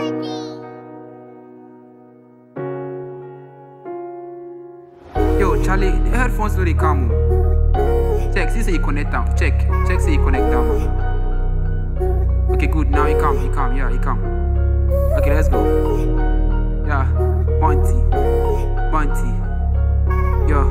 Yo, Charlie, the headphones no dey come. Check, see say you connect them. Check, say you connect them. Okay, good. Now you come. Yeah, you come. Okay, let's go. Yeah, Monty. Yo,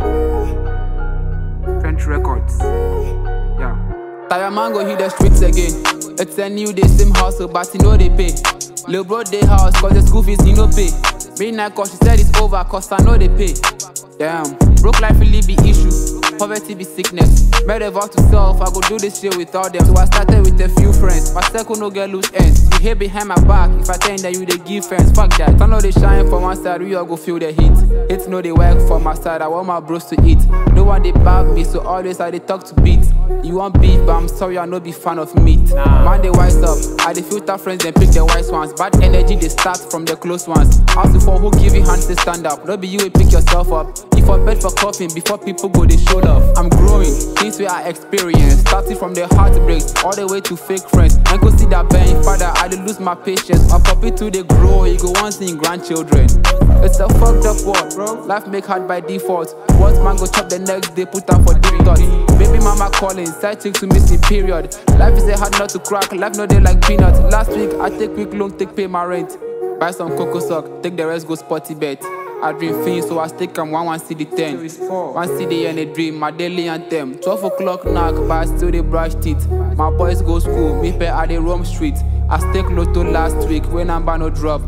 French Records. Yeah. Tire man go hit the streets again. It's a new day, same hustle, but you know they pay. Lil' bro they house, cause the school fees you no pay. Midnight cause she said it's over, cause I know they pay. Damn, broke life really be issue. Poverty be sickness. Made a vow to self, I go do this shit without them. So I started with a few friends. My circle no get loose ends. You hate behind my back. If I tell you that you they give friends, fuck that. I know they shine from one side, we all go feel the heat. Hits know they work for my side, I want my bros to eat. No one they bag me, so always I they talk to beat. You want beef, but I'm sorry I no be fan of meat. Man they wise up, I they filter friends then pick the wise ones. Bad energy they start from the close ones. Ask before who give you hands to stand up. No be you will pick yourself up. If I bed for coughing before people go they show love. I'm growing, things where I experience. Starting from the heartbreaks all the way to fake friends. And go see that burning father, I dey lose my patience. My puppy too they grow, you go once in grandchildren. It's a fucked up world, bro. Life make hard by default. What man go chop the next day, put out for deep thoughts. Baby mama calling, side chick to miss me period. Life is a hard nut to crack, life no day like peanuts. Last week I take quick loan, take pay my rent. Buy some cocoa sock, take the rest go sporty bet. I dream fiends, so I stick on one CD 10. One CD and a dream, my daily anthem. 12 o'clock knock, but I still they brush teeth. My boys go school, me pay at the Rome street. I stake lotto last week, when number no drop.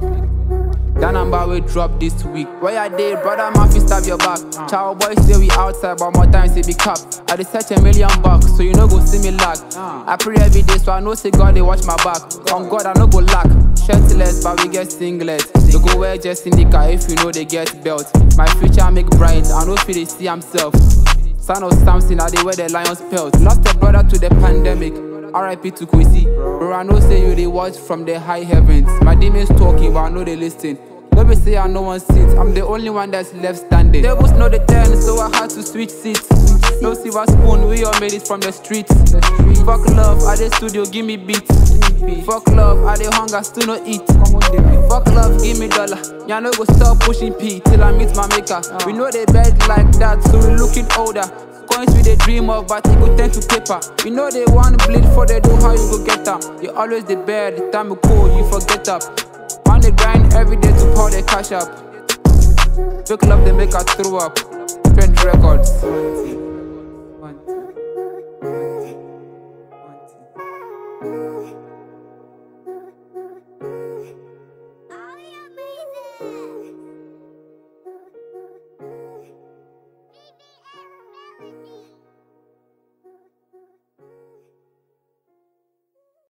That number will drop this week. Where I did, brother, my fist stab your back. Child boys say we outside, but more time say be cap. I dey search $1 million, so you no go see me lag. I pray every day, so I know say God they watch my back. On God I no go lack. Shirtless, but we get singlet. They go wear just in the car if you know they get belt. My future make bright, I know feel they see himself. Son of Samson, I dey wear the lion's pelt. Lost a brother to the pandemic. R.I.P. to Kwesi. Bro, I know say you they watch from the high heavens. My demons talking, but I know they listen. Nobody say I no one sits, I'm the only one that's left standing. Devils know the turn, so I had to switch seats. No silver spoon, we all made it from the streets. Fuck love, I the studio, give me beats. Fuck love, I the hunger, still no eat. Fuck love, give me dollar. Ya no go stop pushing P till I meet my maker. We know they bed like that, so we looking older. Coins we they dream of, but it go turn to paper. We know they want bleed for they do how you go get them. You always the bed, the time you cool, you forget up. On the grind every day to pour the cash up. Fake love they make us throw up. French Records.